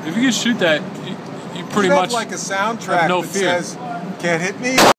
If you can shoot that, you pretty much like a soundtrack have no that fear. says, "Can't hit me."